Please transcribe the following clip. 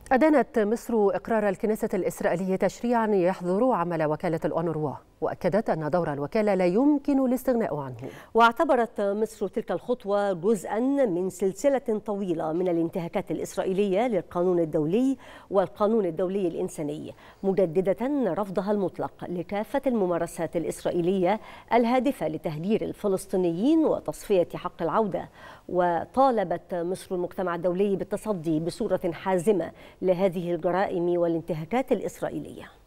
أدانت مصر إقرار الكنيسة الإسرائيلية تشريعا يحظر عمل وكالة الأونروا، وأكدت أن دور الوكالة لا يمكن الاستغناء عنه. واعتبرت مصر تلك الخطوة جزءا من سلسلة طويلة من الانتهاكات الإسرائيلية للقانون الدولي والقانون الدولي الإنساني، مجددة رفضها المطلق لكافة الممارسات الإسرائيلية الهادفة لتهجير الفلسطينيين وتصفية حق العودة. وطالبت مصر المجتمع الدولي بالتصدي بصورة حازمة لهذه الجرائم والانتهاكات الإسرائيلية.